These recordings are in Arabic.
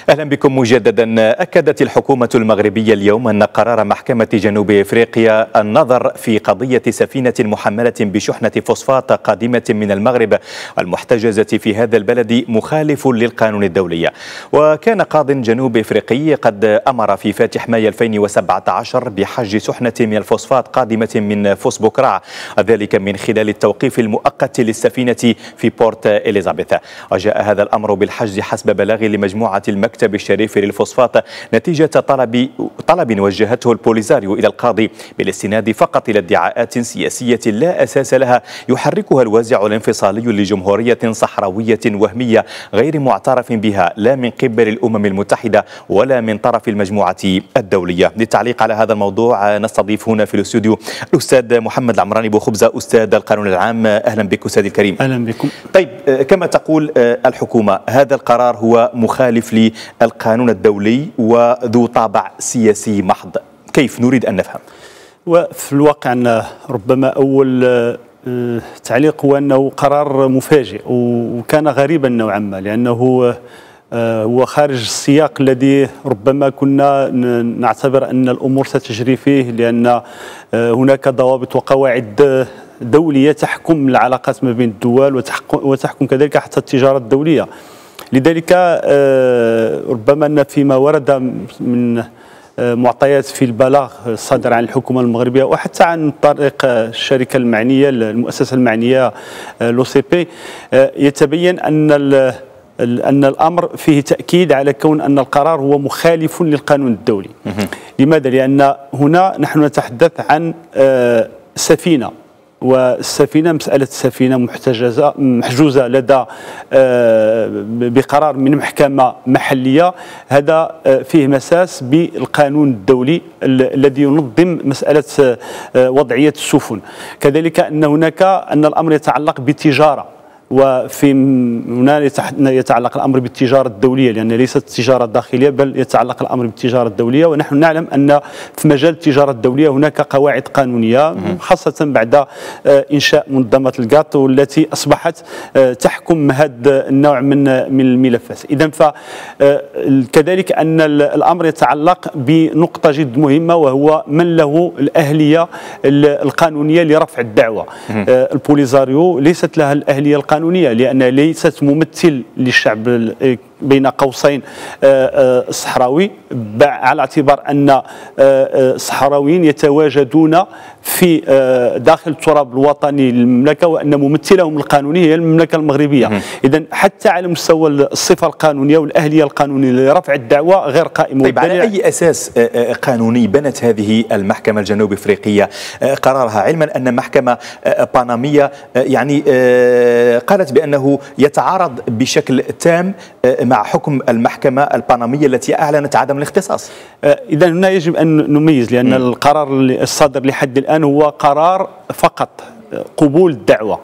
أهلا بكم مجددا. أكدت الحكومة المغربية اليوم أن قرار محكمة جنوب إفريقيا النظر في قضية سفينة محملة بشحنة فوسفات قادمة من المغرب المحتجزة في هذا البلد مخالف للقانون الدولي. وكان قاض جنوب إفريقي قد أمر في فاتح ماي 2017 بحجز شحنة من الفوسفات قادمة من فوس بوكراع، ذلك من خلال التوقيف المؤقت للسفينة في بورت إليزابيث. وجاء هذا الأمر بالحجز حسب بلاغ لمجموعة المكتب الشريف للفوسفات نتيجة طلب وجهته البوليزاريو إلى القاضي بالاستناد فقط إلى ادعاءات سياسية لا أساس لها يحركها الوازع الانفصالي لجمهورية صحراوية وهمية غير معترف بها لا من قبل الأمم المتحدة ولا من طرف المجموعة الدولية. للتعليق على هذا الموضوع نستضيف هنا في الاستوديو الأستاذ محمد العمراني بوخبزة، أستاذ القانون العام. أهلا بك أستاذ الكريم. أهلا بكم. طيب، كما تقول الحكومة هذا القرار هو مخالف للقانون الدولي وذو طابع سياسي محض، كيف نريد أن نفهم؟ وفي الواقع أن ربما أول تعليق هو أنه قرار مفاجئ وكان غريبا نوعا ما، لأنه هو خارج السياق الذي ربما كنا نعتبر أن الأمور ستجري فيه، لأن هناك ضوابط وقواعد دولية تحكم العلاقات ما بين الدول وتحكم كذلك حتى التجارة الدولية. لذلك ربما أن فيما ورد من معطيات في البلاغ الصادر عن الحكومة المغربية وحتى عن طريق الشركة المعنية المؤسسة المعنية l'OCP يتبين أن الأمر فيه تأكيد على كون أن القرار هو مخالف للقانون الدولي. لماذا؟ لأن هنا نحن نتحدث عن سفينة، والسفينة مسألة سفينة محجوزة لدى بقرار من محكمة محلية، هذا فيه مساس بالقانون الدولي الذي ينظم مسألة وضعية السفن. كذلك أن الأمر يتعلق بالتجارة، وفي هنا يتعلق الأمر بالتجارة الدولية، لأن ليست التجارة الداخلية بل يتعلق الأمر بالتجارة الدولية. ونحن نعلم أن في مجال التجارة الدولية هناك قواعد قانونية خاصة بعد إنشاء منظمة الغاط والتي أصبحت تحكم هذا النوع من الملفات. إذن فكذلك أن الأمر يتعلق بنقطة جد مهمة، وهو من له الأهلية القانونية لرفع الدعوة. البوليزاريو ليست لها الأهلية القانونية لأنها ليست ممثل للشعب بين قوسين الصحراوي، على اعتبار أن الصحراويين يتواجدون في داخل التراب الوطني للمملكة، وأن ممثلهم القانوني هي المملكة المغربية. إذن حتى على مستوى الصفة القانونية والأهلية القانونية لرفع الدعوة غير قائمة. طيب، على أي أساس قانوني بنت هذه المحكمة الجنوب إفريقية قرارها، علما أن محكمة بانامية يعني قالت بأنه يتعارض بشكل تام مع حكم المحكمة البانامية التي أعلنت عدم الاختصاص؟ إذا هنا يجب أن نميز، لأن القرار الصادر لحد الآن هو قرار فقط قبول الدعوة،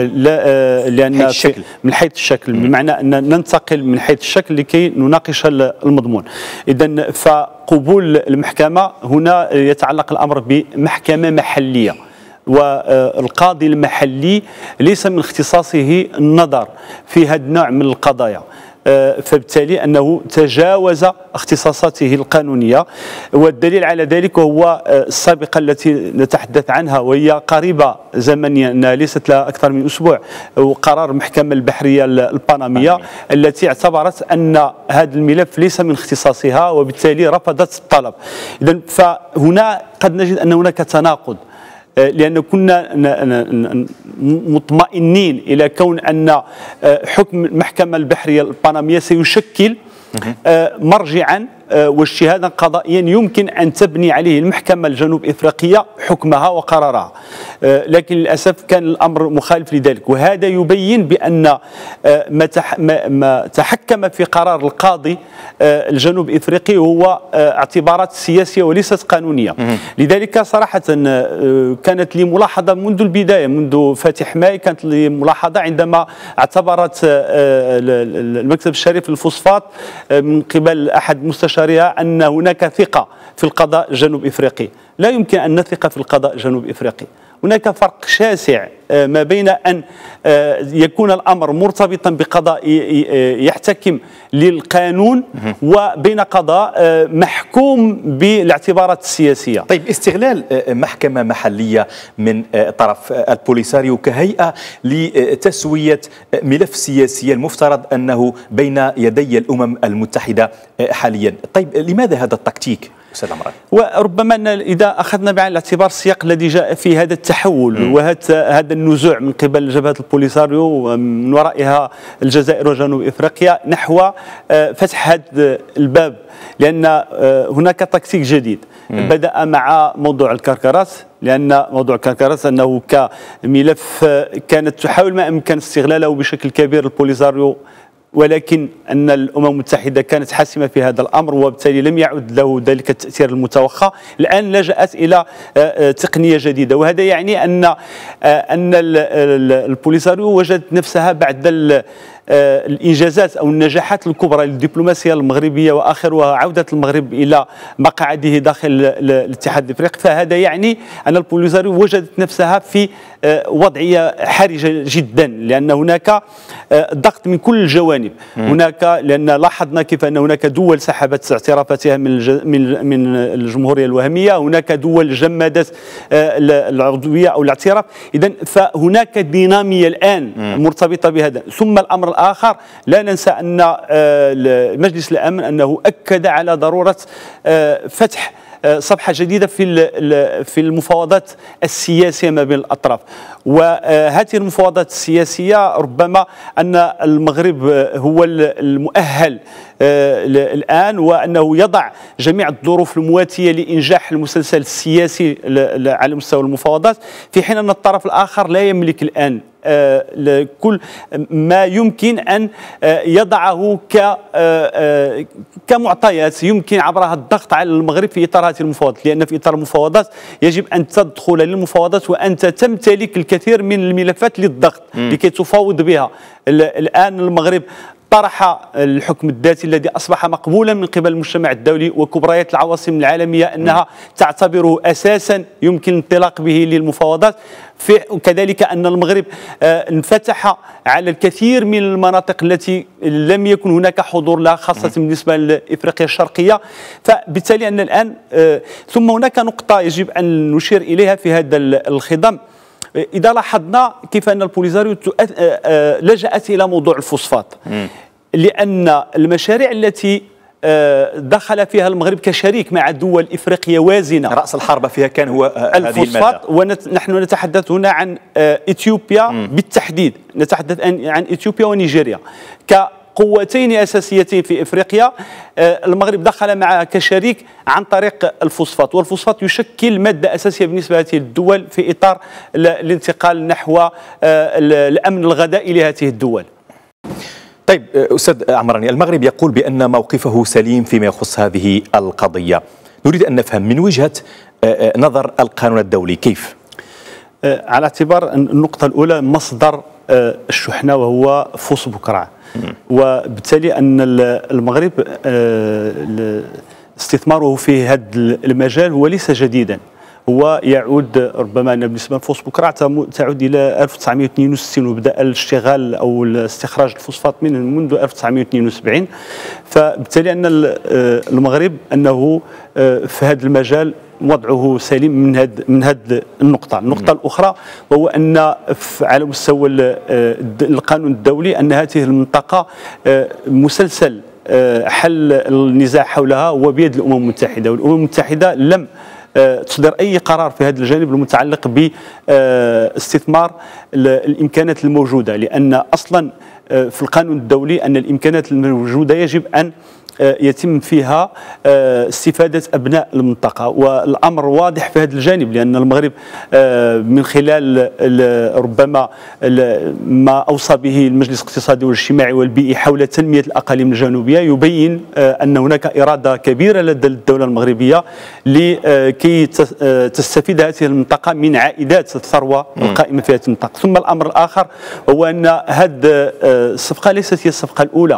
لأن من حيث الشكل، بمعنى أن ننتقل من حيث الشكل لكي نناقش المضمون. إذن فقبول المحكمة هنا يتعلق الأمر بمحكمة محلية، والقاضي المحلي ليس من اختصاصه النظر في هذا النوع من القضايا، فبالتالي أنه تجاوز اختصاصاته القانونية. والدليل على ذلك هو السابقة التي نتحدث عنها، وهي قريبة زمنيا أنها ليست لها أكثر من أسبوع، وقرار المحكمة البحرية البانامية التي اعتبرت أن هذا الملف ليس من اختصاصها وبالتالي رفضت الطلب. إذن فهنا قد نجد أن هناك تناقض، لأن كنا مطمئنين إلى كون أن حكم المحكمة البحرية البانامية سيشكل مرجعا واجتهادا قضائيا يمكن أن تبني عليه المحكمة الجنوب إفريقية حكمها وقرارها، لكن للأسف كان الأمر مخالف لذلك. وهذا يبين بأن ما تحكم في قرار القاضي الجنوب إفريقي هو اعتبارات سياسية وليست قانونية. لذلك صراحة كانت لي ملاحظة منذ البداية، منذ فاتح ماي كانت لي ملاحظة عندما اعتبرت المكتب الشريف للفوسفات من قبل أحد مستشاريها أن هناك ثقة في القضاء الجنوب إفريقي. لا يمكن أن نثق في القضاء الجنوب إفريقي، هناك فرق شاسع ما بين أن يكون الأمر مرتبطا بقضاء يحتكم للقانون وبين قضاء محكوم بالاعتبارات السياسية. طيب، استغلال محكمة محلية من طرف البوليساريو كهيئة لتسوية ملف سياسي المفترض أنه بين يدي الأمم المتحدة حاليا، طيب لماذا هذا التكتيك أستاذ عمران؟ وربما أن إذا أخذنا بعين الاعتبار السياق الذي جاء في هذا التحول وهذا النزوع من قبل جبهة البوليساريو ومن ورائها الجزائر وجنوب إفريقيا نحو فتح هذا الباب، لأن هناك تكتيك جديد بدأ مع موضوع الكركرات، لأن موضوع الكركرات أنه كملف كانت تحاول ما أمكن استغلاله بشكل كبير البوليساريو، ولكن أن الأمم المتحدة كانت حاسمة في هذا الأمر وبالتالي لم يعد له ذلك التأثير المتوقع. الآن لجأت إلى تقنية جديدة، وهذا يعني أن البوليساريو وجدت نفسها بعد الإنجازات أو النجاحات الكبرى للدبلوماسية المغربية وآخرها عودة المغرب إلى مقعده داخل الاتحاد الإفريقي، فهذا يعني أن البوليساريو وجدت نفسها في وضعية حرجة جدا، لأن هناك ضغط من كل الجوانب. هناك لأن لاحظنا كيف أن هناك دول سحبت اعترافاتها من الجمهورية الوهمية، هناك دول جمدت العضوية أو الاعتراف، إذن فهناك دينامية الآن مرتبطة بهذا. ثم الأمر الآخر لا ننسى أن مجلس الأمن أنه أكد على ضرورة فتح صفحة جديدة في المفاوضات السياسية ما بين الأطراف، وهذه المفاوضات السياسية ربما أن المغرب هو المؤهل الآن، وأنه يضع جميع الظروف المواتية لإنجاح المسلسل السياسي على مستوى المفاوضات، في حين أن الطرف الآخر لا يملك الآن كل ما يمكن أن يضعه كمعطيات يمكن عبرها الضغط على المغرب في إطار هذه المفاوضات، لأن في إطار المفاوضات يجب أن تدخل للمفاوضات وأنت تمتلك الكثير من الملفات للضغط لكي تفاوض بها. الآن المغرب طرح الحكم الذاتي الذي أصبح مقبولا من قبل المجتمع الدولي وكبريات العواصم العالمية أنها تعتبره أساسا يمكن الانطلاق به للمفاوضات، وكذلك أن المغرب انفتح على الكثير من المناطق التي لم يكن هناك حضور لها خاصة بالنسبة لإفريقيا الشرقية. فبالتالي أن الآن ثم هناك نقطة يجب أن نشير إليها في هذا الخضم. إذا لاحظنا كيف أن البوليساريو لجأت إلى موضوع الفوسفات، لأن المشاريع التي دخل فيها المغرب كشريك مع دول إفريقيا وازنة رأس الحربة فيها كان هو الفوسفات، ونحن نتحدث هنا عن إثيوبيا بالتحديد، نتحدث عن إثيوبيا ونيجيريا قوتين أساسيتين في إفريقيا. المغرب دخل معها كشريك عن طريق الفوسفات، والفوسفات يشكل مادة أساسية بالنسبة لهذه الدول في إطار الانتقال نحو الأمن الغذائي لهذه الدول. طيب أستاذ عمراني، المغرب يقول بأن موقفه سليم فيما يخص هذه القضية، نريد أن نفهم من وجهة نظر القانون الدولي كيف؟ على اعتبار النقطة الأولى مصدر الشحنة وهو فوس بكرع، وبالتالي أن المغرب استثماره في هذا المجال هو ليس جديدا، هو يعود ربما أن بالنسبة لفوس بكرع تعود إلى 1962 وبدأ الاشتغال أو استخراج الفوسفات منه منذ 1972. فبالتالي أن المغرب أنه في هذا المجال وضعه سليم من هذه النقطة. النقطة الأخرى وهو أن على مستوى القانون الدولي أن هذه المنطقة مسلسل حل النزاع حولها هو بيد الأمم المتحدة، والأمم المتحدة لم تصدر أي قرار في هذا الجانب المتعلق باستثمار الإمكانات الموجودة، لأن أصلا في القانون الدولي أن الإمكانات الموجودة يجب أن يتم فيها استفادة أبناء المنطقة، والأمر واضح في هذا الجانب، لأن المغرب من خلال ربما ما أوصى به المجلس الاقتصادي والاجتماعي والبيئي حول تنمية الأقاليم الجنوبية يبين أن هناك إرادة كبيرة لدى الدولة المغربة لكي تستفيد هذه المنطقة من عائدات الثروة القائمة في هذه المنطقة. ثم الأمر الآخر هو أن هذه الصفقة ليست هي الصفقة الأولى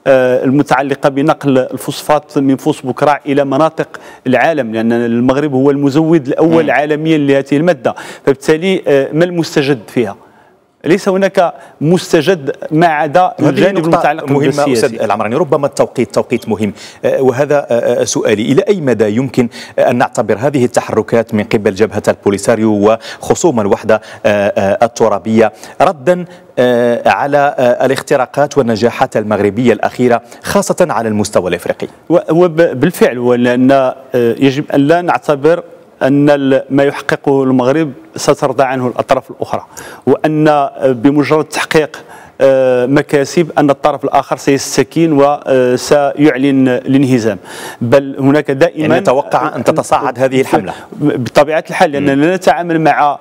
المتعلقة بنقل الفوسفات من فوس بكراع إلى مناطق العالم، لأن المغرب هو المزود الأول عالميا لهذه المادة. فبالتالي ما المستجد فيها؟ ليس هناك مستجد ما عدا الجانب المتعلق بالسياسي. أستاذ العمراني، ربما التوقيت مهم، وهذا سؤالي: إلى أي مدى يمكن أن نعتبر هذه التحركات من قبل جبهة البوليساريو وخصوم الوحدة الترابية ردا على الاختراقات والنجاحات المغربية الأخيرة خاصة على المستوى الإفريقي؟ وبالفعل، ولأن يجب أن لا نعتبر أن ما يحققه المغرب سترضى عنه الأطراف الأخرى، وأن بمجرد تحقيق مكاسب أن الطرف الآخر سيستكين وسيعلن الانهزام. بل هناك دائما يعني نتوقع أن تتصاعد هذه الحملة بطبيعة الحال، لأننا لا نتعامل مع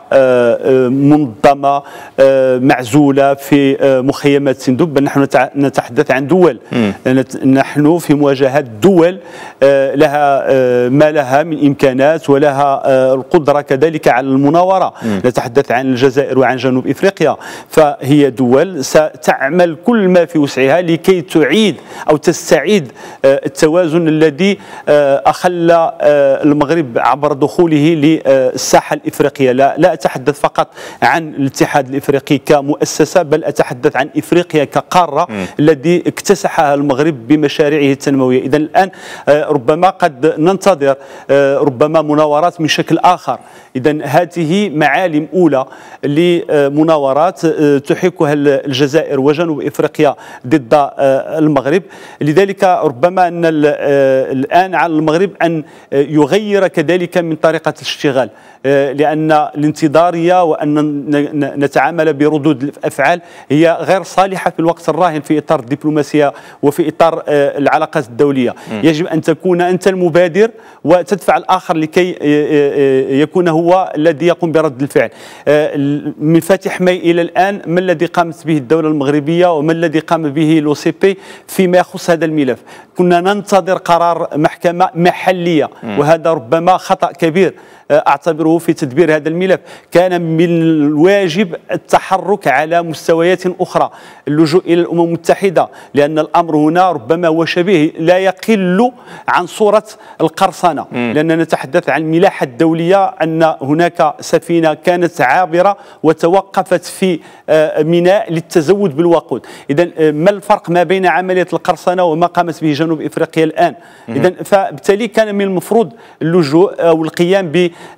منظمة معزولة في مخيمات سندوب، بل نحن نتحدث عن دول. نحن في مواجهة دول لها ما لها من إمكانات ولها القدرة كذلك على المناورة. نتحدث عن الجزائر وعن جنوب إفريقيا، فهي دول تعمل كل ما في وسعها لكي تعيد أو تستعيد التوازن الذي أخل المغرب عبر دخوله للساحة الإفريقية. لا أتحدث فقط عن الاتحاد الإفريقي كمؤسسة، بل أتحدث عن إفريقيا كقارة الذي اكتسحها المغرب بمشاريعه التنموية. إذن الآن ربما قد ننتظر ربما مناورات من شكل آخر. إذن هذه معالم أولى لمناورات تحيكها الجزائر وجنوب إفريقيا ضد المغرب. لذلك ربما أن الآن على المغرب أن يغير كذلك من طريقة الاشتغال، لأن الانتظارية وأن نتعامل بردود الأفعال هي غير صالحة في الوقت الراهن في إطار الدبلوماسية وفي إطار العلاقات الدولية. يجب أن تكون أنت المبادر وتدفع الآخر لكي يكون هو الذي يقوم برد الفعل. من فاتح ماي إلى الآن ما الذي قامت به الدولة المغربية وما الذي قام به لو سي بي فيما يخص هذا الملف؟ كنا ننتظر قرار محكمة محلية، وهذا ربما خطأ كبير أعتبره في تدبير هذا الملف. كان من الواجب التحرك على مستويات أخرى، اللجوء إلى الأمم المتحدة، لأن الأمر هنا ربما هو شبيه لا يقل عن صورة القرصنة. لأننا نتحدث عن الملاحة الدولية، أن هناك سفينة كانت عابرة وتوقفت في ميناء للتزود بالوقود. إذن ما الفرق ما بين عملية القرصنة وما قامت به جنوب إفريقيا الآن؟ إذن فبالتالي كان من المفروض اللجوء أو القيام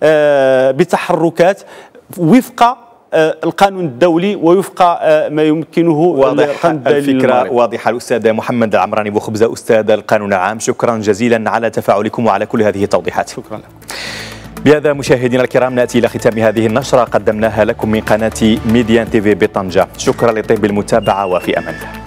بتحركات وفق القانون الدولي ووفق ما يمكنه الفكرة واضحة. الأستاذ محمد العمراني بوخبزة، أستاذ القانون العام، شكرا جزيلا على تفاعلكم وعلى كل هذه التوضيحات. شكرا لكم. بهذا مشاهدينا الكرام نأتي إلى ختام هذه النشرة قدمناها لكم من قناة ميديان تيفي بطنجة. شكرا لطيب المتابعة وفي أمان الله.